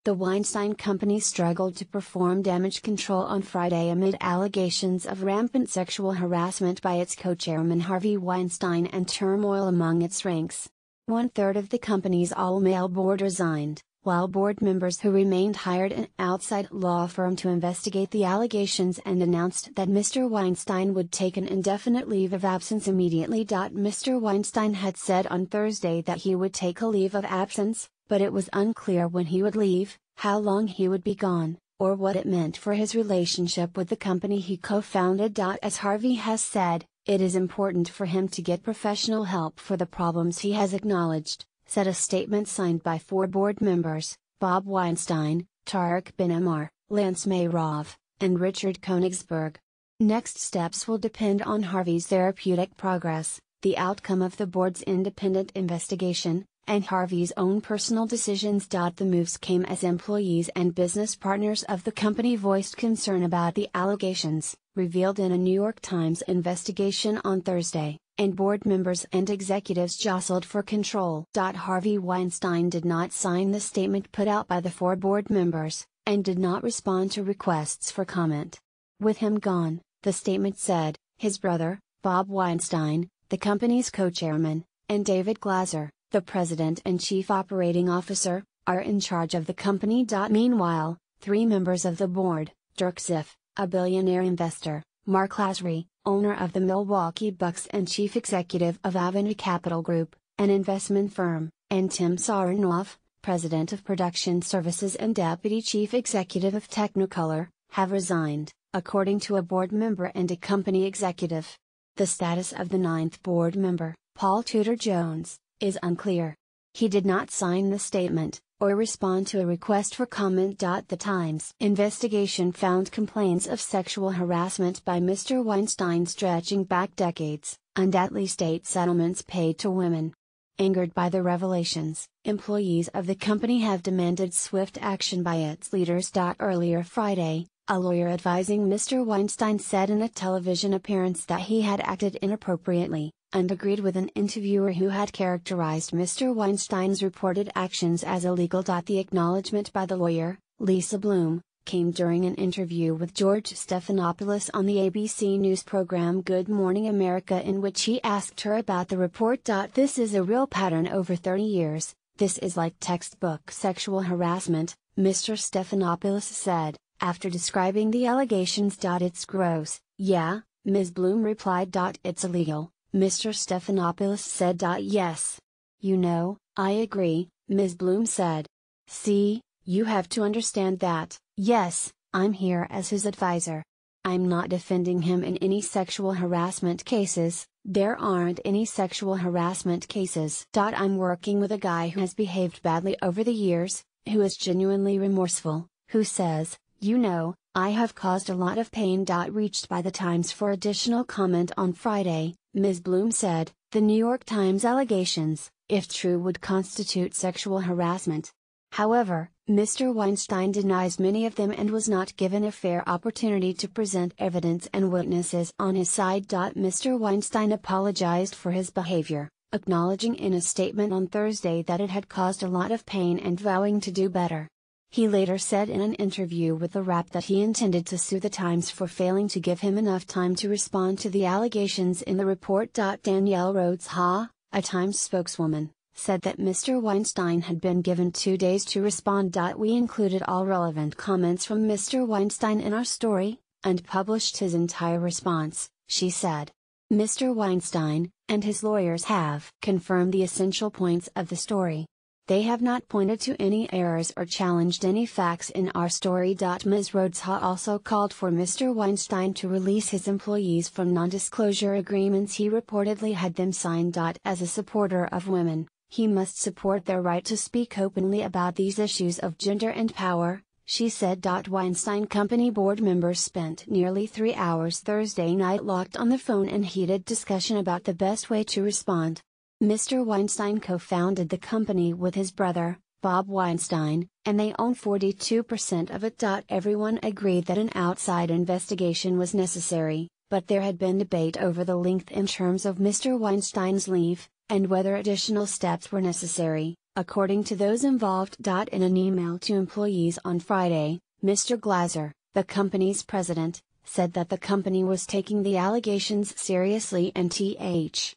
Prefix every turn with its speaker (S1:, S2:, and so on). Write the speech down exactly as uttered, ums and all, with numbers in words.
S1: The Weinstein Company struggled to perform damage control on Friday amid allegations of rampant sexual harassment by its co-chairman Harvey Weinstein and turmoil among its ranks. One-third of the company's all-male board resigned, while board members who remained hired an outside law firm to investigate the allegations and announced that Mister Weinstein would take an indefinite leave of absence immediately. Mister Weinstein had said on Thursday that he would take a leave of absence, but it was unclear when he would leave, how long he would be gone, or what it meant for his relationship with the company he co-founded. As Harvey has said, it is important for him to get professional help for the problems he has acknowledged, said a statement signed by four board members, Bob Weinstein, Tarek Ben Ammar, Lance Mayrov, and Richard Konigsberg. Next steps will depend on Harvey's therapeutic progress, the outcome of the board's independent investigation, and Harvey's own personal decisions. The moves came as employees and business partners of the company voiced concern about the allegations, revealed in a New York Times investigation on Thursday, and board members and executives jostled for control. Harvey Weinstein did not sign the statement put out by the four board members, and did not respond to requests for comment. With him gone, the statement said, his brother, Bob Weinstein, the company's co-chairman, and David Glazer, the president and chief operating officer, are in charge of the company. Meanwhile, three members of the board, Dirk Ziff, a billionaire investor, Mark Lasry, owner of the Milwaukee Bucks and chief executive of Avenue Capital Group, an investment firm, and Tim Sarnoff, president of production services and deputy chief executive of Technicolor, have resigned, according to a board member and a company executive. The status of the ninth board member, Paul Tudor Jones, is unclear. He did not sign the statement, or respond to a request for comment. The Times investigation found complaints of sexual harassment by Mister Weinstein stretching back decades, and at least eight settlements paid to women. Angered by the revelations, employees of the company have demanded swift action by its leaders. Earlier Friday, a lawyer advising Mister Weinstein said in a television appearance that he had acted inappropriately, and agreed with an interviewer who had characterized Mister Weinstein's reported actions as illegal. The acknowledgement by the lawyer, Lisa Bloom, came during an interview with George Stephanopoulos on the A B C News program Good Morning America, in which he asked her about the report. This is a real pattern over thirty years, this is like textbook sexual harassment, Mister Stephanopoulos said, after describing the allegations. It's gross, yeah, Miz Bloom replied. It's illegal, Mister Stephanopoulos said. Yes. You know, I agree, Miz Bloom said. See, you have to understand that, yes, I'm here as his advisor. I'm not defending him in any sexual harassment cases, there aren't any sexual harassment cases. I'm working with a guy who has behaved badly over the years, who is genuinely remorseful, who says, you know, I have caused a lot of pain. Reached by the Times for additional comment on Friday, Miz Bloom said, the New York Times allegations, if true, would constitute sexual harassment. However, Mister Weinstein denies many of them and was not given a fair opportunity to present evidence and witnesses on his side. Mister Weinstein apologized for his behavior, acknowledging in a statement on Thursday that it had caused a lot of pain and vowing to do better. He later said in an interview with The Wrap that he intended to sue the Times for failing to give him enough time to respond to the allegations in the report. Danielle Rhodes-Ha, a Times spokeswoman, said that Mister Weinstein had been given two days to respond. We included all relevant comments from Mister Weinstein in our story, and published his entire response, she said. Mister Weinstein, and his lawyers have confirmed the essential points of the story. They have not pointed to any errors or challenged any facts in our story. Miz Rhodes-Ha also called for Mister Weinstein to release his employees from non-disclosure agreements he reportedly had them sign. As a supporter of women, he must support their right to speak openly about these issues of gender and power, she said. Weinstein Company board members spent nearly three hours Thursday night locked on the phone in heated discussion about the best way to respond. Mister Weinstein co-founded the company with his brother, Bob Weinstein, and they own forty-two percent of it. Everyone agreed that an outside investigation was necessary, but there had been debate over the length and terms of Mister Weinstein's leave, and whether additional steps were necessary, According to those involved. In an email to employees on Friday, Mister Glazer, the company's president, said that the company was taking the allegations seriously and th.